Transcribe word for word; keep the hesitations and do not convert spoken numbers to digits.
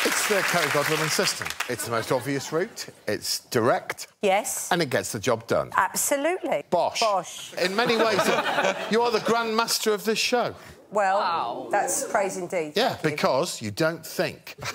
It's the Kerry Godliman system. It's the most obvious route, it's direct... Yes. And it gets the job done. Absolutely. Bosh. Bosh. In many ways, you are the Grand Master of this show. Well, Wow. that's praise indeed. Yeah, Thank you. because you don't think.